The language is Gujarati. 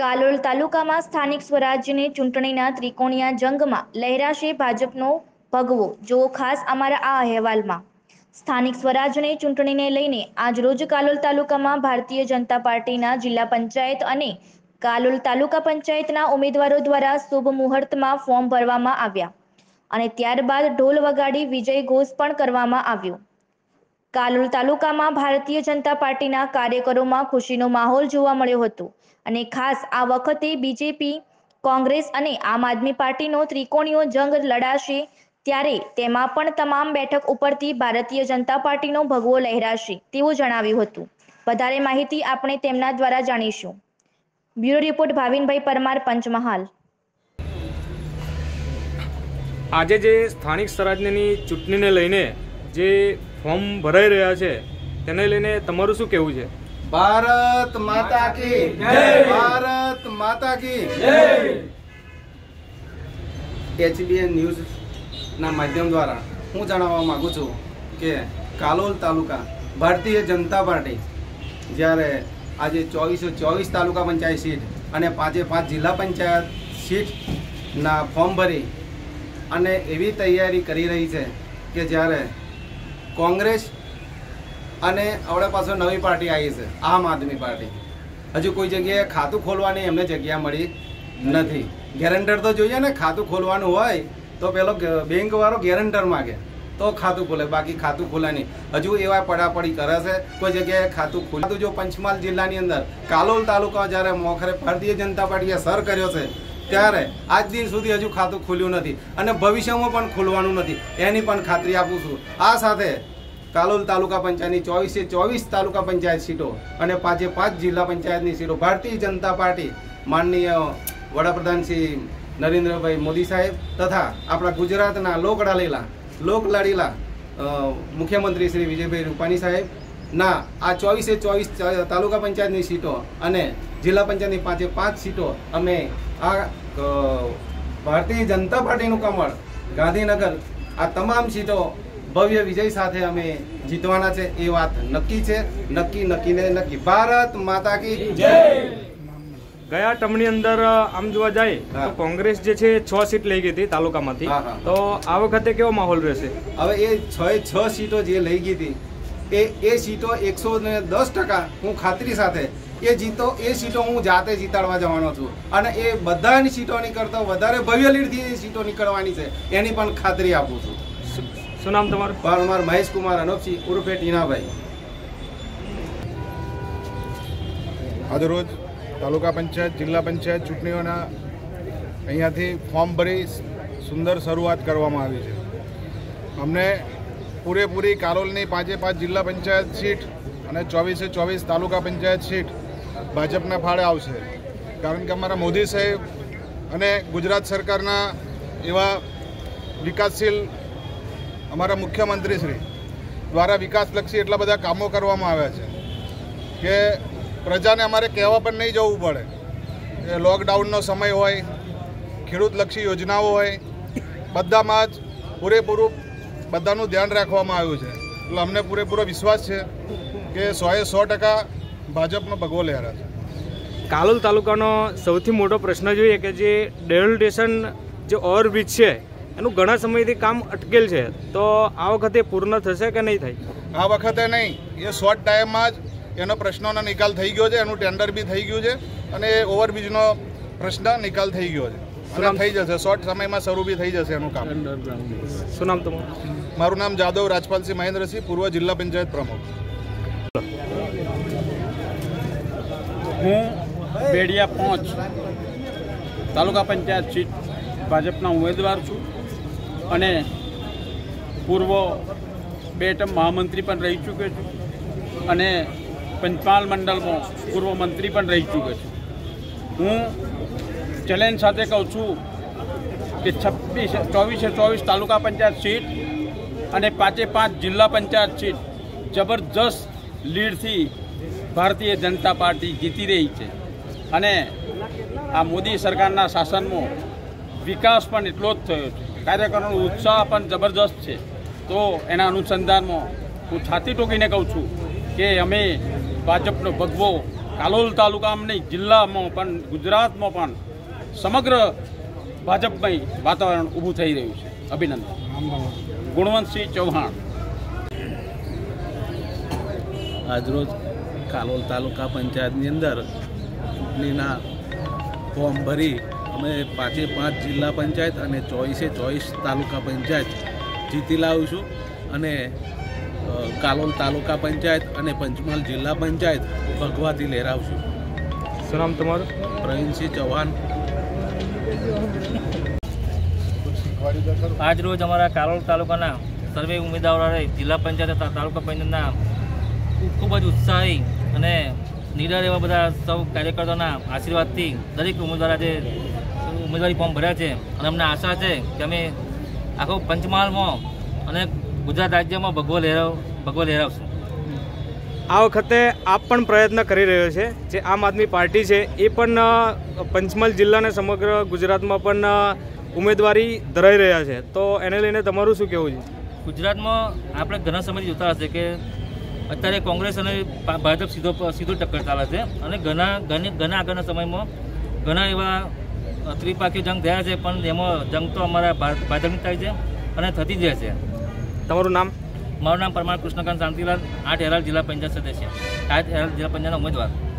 કાલોલ તાલુકામાં સ્થાનિક સ્વરાજ્યની ચૂંટણીના ત્રિકોણીયા જંગમાં લહેરાશે ભાજપનો ભગવો। જો ખાસ અમારા આ અહેવાલમાં સ્થાનિક સ્વરાજ્યની ચૂંટણીને લઈને આજરોજ કાલોલ તાલુકામાં ભારતીય જનતા પાર્ટીના જિલ્લા પંચાયત અને કાલોલ તાલુકા પંચાયતના ઉમેદવારો દ્વારા શુભ મુહૂર્તમાં ફોર્મ ભરવામાં આવ્યા અને ત્યારબાદ ઢોલ વગાડી વિજય ઘોષ પણ કરવામાં આવ્યો। કાલોલ તાલુકામાં ભારતીય જનતા પાર્ટીના કાર્યકરોમાં ખુશીનો માહોલ જોવા મળ્યો હતો અને ખાસ આ વખતે બીજેપી, કોંગ્રેસ અને આમ આદમી પાર્ટીનો ત્રિકોણીયો જંગ લડાશે ત્યારે તેમાં પણ તમામ બેઠક ઉપરથી ભારતીય જનતા પાર્ટીનો ભગવો લહેરાશે તેવું જણાવ્યું હતું। વધારે માહિતી આપણે તેમના દ્વારા જાણીશું। Bureau report Bhavinbhai Parmar, Panchmahal. આજે જે સ્થાનિક સ્વરાજ્યની ચૂંટણીને લઈને જે ફોર્મ ભરાઈ રહ્યા છે તેને લઈને તમારું શું કહેવું છે? ભારત માતા કી જય, ભારત માતા કી જય। HBN ન્યૂઝ ના માધ્યમ દ્વારા હું જણાવવા માંગુ છું કે કાલોલ તાલુકા ભારતીય જનતા પાર્ટી જ્યારે આજે 2424 તાલુકા પંચાયત સીટ અને 5 જિલ્લા પંચાયત સીટના ફોર્મ ભરી અને એવી તૈયારી કરી રહી છે કે જ્યારે કોંગ્રેસ અને હવે પાછો નવી પાર્ટી આવી છે આમ આદમી પાર્ટી, હજુ કોઈ જગ્યાએ ખાતું ખોલવાની એમને જગ્યા મળી નથી। ગેરંટર તો જોઈએ ને, ખાતું ખોલવાનું હોય તો પેલો બેંક વાળો ગેરંટર માગે તો ખાતું ખોલે, બાકી ખાતું ખોલે નહીં। હજુ એવા પડાપડી કરે છે, કોઈ જગ્યાએ ખાતું ખોલાતું। જો પંચમહાલ જિલ્લાની અંદર કાલોલ તાલુકા જ્યારે મોખરે ભારતીય જનતા પાર્ટીએ સર કર્યો છે ત્યારે આજ દિન સુધી હજુ ખાતું ખુલ્યું નથી અને ભવિષ્યમાં પણ ખોલવાનું નથી, એની પણ ખાતરી આપું છું। આ સાથે કાલોલ તાલુકા પંચાયતની 2424 તાલુકા પંચાયત સીટો અને 5 જિલ્લા પંચાયતની સીટો ભારતીય જનતા પાર્ટી માનનીય વડાપ્રધાન શ્રી નરેન્દ્રભાઈ મોદી સાહેબ તથા આપણા ગુજરાતના લોકલાડીલા મુખ્યમંત્રી શ્રી વિજયભાઈ રૂપાણી સાહેબના આ 2424 તાલુકા પંચાયતની સીટો અને જિલ્લા પંચાયતની 5 સીટો અમે આ ભારતીય જનતા પાર્ટીનું કમળ ગાંધીનગર આ તમામ સીટો ભવ્ય વિજય સાથે અમે જીતવાના છે એ વાત નક્કી છે। નક્કી। ભારત માતા કી જય। ગયા ટર્મની અંદર આમ જોવા જાય તો કોંગ્રેસ જે છે 6 સીટ લઈ ગઈ હતી તાલુકામાંથી, તો આ વખતે કેવો માહોલ રહેશે? હવે એ 6 સીટો જે લઈ ગઈ હતી એ સીટો 110% હું ખાતરી સાથે એ સીટો હું જાતે જીતાડવા જવાનો છું અને એ બધાની સીટોની કરતા વધારે ભવ્ય લીડથી સીટો નીકળવાની છે એની પણ ખાતરી આપું છું। શું નામ તમારું? પરમાર મહેશ કુમાર અનોપસિંહ ઉર્ફે ટીનાભાઈ। આજરોજ તાલુકા પંચાયત જિલ્લા પંચાયત ચૂંટણીઓના અહીંયાથી ફોર્મ ભરી સુંદર શરૂઆત કરવામાં આવી છે। અમને પૂરેપૂરી કાલોલની 5 જિલ્લા પંચાયત સીટ અને 2424 તાલુકા પંચાયત સીટ ભાજપના ફાળે આવશે, કારણ કે અમારા મોદી સાહેબ અને ગુજરાત સરકારના એવા વિકાસશીલ અમારા મુખ્યમંત્રીશ્રી દ્વારા વિકાસલક્ષી એટલા બધા કામો કરવામાં આવ્યા છે કે પ્રજાને અમારે કહેવા પણ નહીં જવું પડે કે લોકડાઉનનો સમય હોય, ખેડૂતલક્ષી યોજનાઓ હોય, બધામાં જ પૂરેપૂરું બધાનું ધ્યાન રાખવામાં આવ્યું છે। એટલે અમને પૂરેપૂરો વિશ્વાસ છે કે 100% ભાજપનો ભગવો લહેરાશે। કાલોલ તાલુકાનો સૌથી મોટો પ્રશ્ન જોઈએ કે જે ડેવલટેશન જે ઓવરબ્રિજ છે એનું ઘણા સમયથી કામ અટકેલ છે, તો આ વખતે પૂર્ણ થશે કે નહીં થાય? આ વખતે નહીં, એ શોર્ટ ટાઈમમાં જ એનો પ્રશ્નોનો નિકાલ થઈ ગયો છે, એનું ટેન્ડર બી થઈ ગયું છે અને ઓવરબ્રિજનો પ્રશ્ન નિકાલ થઈ ગયો છે અને થઈ જશે, શોર્ટ સમયમાં શરૂ બી થઈ જશે એનું કામ। શું નામ તમારું? મારું નામ જાદવ રાજપાલસિંહ મહેન્દ્રસિંહ, પૂર્વ જિલ્લા પંચાયત પ્રમુખ। હું બેડિયા 5 તાલુકા પંચાયત સીટ ભાજપના ઉમેદવાર છું અને પૂર્વ 2 ટર્મ મહામંત્રી પણ રહી ચૂક્યો છું અને પંચમહાલ મંડળમાં પૂર્વ મંત્રી પણ રહી ચૂક્યો છું। હું ચેલેન્જ સાથે કહું છું કે 2424 તાલુકા પંચાયત સીટ અને 5 જિલ્લા પંચાયત સીટ જબરજસ્ત લીડથી ભારતીય જનતા પાર્ટી જીતી રહી છે અને આ મોદી સરકારના શાસનમાં વિકાસ પણ એટલો જ થયો છે, કાર્યકરોનો ઉત્સાહ પણ જબરજસ્ત છે। તો એના અનુસંધાનમાં હું છાતી ઠોકીને કહું છું કે અમે ભાજપનો ભગવો કાલોલ તાલુકામાં નહીં જિલ્લામાં પણ ગુજરાતમાં પણ સમગ્ર ભાજપમય વાતાવરણ ઊભું થઈ રહ્યું છે. અભિનંદન. ગુણવંતસિંહ ચૌહાણ. આજરોજ કાલોલ તાલુકા પંચાયતની અંદર ચૂંટણીના ફોર્મ ભરી અમે 5 જિલ્લા પંચાયત અને 24 તાલુકા પંચાયત જીતી લાવીશું અને કાલોલ તાલુકા પંચાયત અને પંચમહાલ જિલ્લા પંચાયત ભગવાથી લહેરાવશું. શું નામ તમારું? પ્રવીણસિંહ ચૌહાણ. આજ રોજ અમારા કાલોલ તાલુકાના સર્વે ઉમેદવારોએ જિલ્લા પંચાયત તથા તાલુકા પંચાયતના ખૂબ જ ઉત્સાહી અને નિડર એવા બધા સૌ કાર્યકર્તાઓના આશીર્વાદથી દરેક ઉમેદવાર આજે ઉમેદવારી ફોર્મ ભર્યા છે અને અમને આશા છે કે અમે આખો પંચમહાલમાં અને ગુજરાત રાજ્યમાં ભગવો લહેરાવશું. આ વખતે આપ પણ પ્રયત્ન કરી રહ્યો છે. જે આમ આદમી પાર્ટી છે એ પણ પંચમહાલ જિલ્લાને સમગ્ર ગુજરાતમાં પણ ઉમેદવારી ધરાઈ રહ્યા છે, તો એને લઈને તમારું શું કહેવું છે? ગુજરાતમાં આપણે ઘણા સમયથી જોતા હશે કે અત્યારે કોંગ્રેસ અને ભાજપ સીધો ટક્કર ચાલે છે અને ઘણા આગળના સમયમાં ઘણા એવા ત્રિપાખી જંગ થયા છે, પણ એમાં જંગ તો અમારા ભાજપની થાય છે અને થતી જ રહેશે. તમારું નામ? મારું નામ પરમાર કૃષ્ણકાંત શાંતિલાલ, 8 હેરાલ જિલ્લા પંચાયત સદસ્ય, 8 હેરાલ જિલ્લા પંચાયતના ઉમેદવાર.